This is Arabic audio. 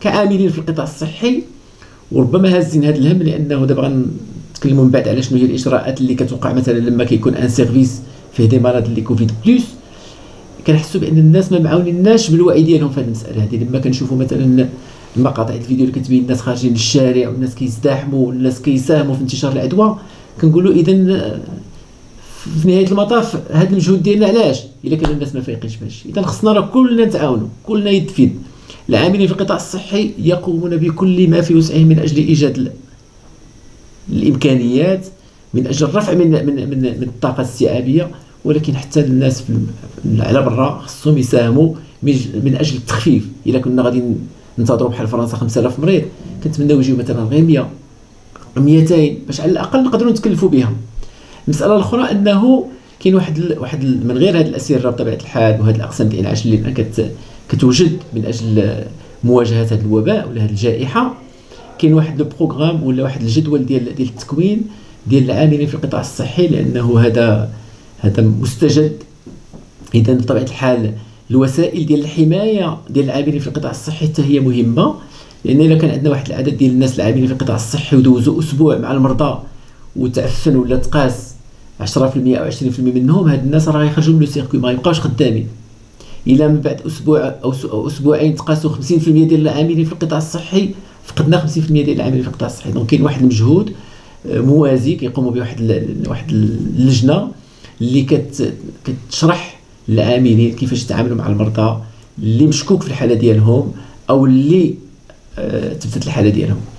كعاملين في القطاع الصحي، وربما هازين هذا الهم لانه دابا غنتكلموا من بعد على شنو هي الاجراءات اللي كتوقع مثلا لما كيكون ان سيرفيس فيه دي مرض اللي كوفيد بلس. كنحسوا بان الناس ما معاونيناش بالوعي ديالهم في هذه المساله هذه. لما كنشوفوا مثلا المقاطع الفيديو اللي كتبين الناس خارجين للشارع والناس كيزدحموا والناس كيساهموا في انتشار العدوى، كنقولوا اذا في نهايه المطاف هذا المجهود ديالنا علاش؟ الا كان الناس ما فايقينش ماشي. اذا خصنا راه كلنا نتعاونوا، كلنا يد في يد. العاملين في القطاع الصحي يقومون بكل ما في وسعهم من اجل ايجاد الامكانيات، من اجل الرفع من الطاقه الاستيعابيه، ولكن حتى الناس على برا خصهم يساهموا من اجل التخفيف. الا كنا غادي ننتظروا بحال فرنسا 5000 مريض، كنتمناو يجيو مثلا غير 100 200 باش على الاقل نقدروا نتكلفوا بها. المساله الاخرى انه كاين واحد من غير هذه الاسره بطبيعه الحال وهذه الاقسام ديال الانعاش اللي كتوجد من اجل مواجهه هذا الوباء ولا هذه الجائحه، كاين واحد لو بروغرام ولا واحد الجدول ديال التكوين ديال العاملين في القطاع الصحي، لانه هذا مستجد. اذا بطبيعه الحال الوسائل ديال الحمايه ديال العاملين في القطاع الصحي حتى هي مهمه، لان الا كان عندنا واحد العدد ديال الناس العاملين في القطاع الصحي ودوزوا اسبوع مع المرضى وتعفن ولا تقاس 10% او 20% منهم، هاد الناس راه غيخرجوا من لو سيركوي، ما يبقاوش خدامين. الى من بعد اسبوع او اسبوعين تقاسوا 50% ديال العاملين في القطاع الصحي، فقدنا 50% ديال العاملين في القطاع الصحي. دونك كاين واحد المجهود موازي كيقوموا به واحد اللجنه اللي كتشرح للعاملين كيفاش يتعاملوا مع المرضى اللي مشكوك في الحاله ديالهم او اللي تبتت الحاله ديالهم.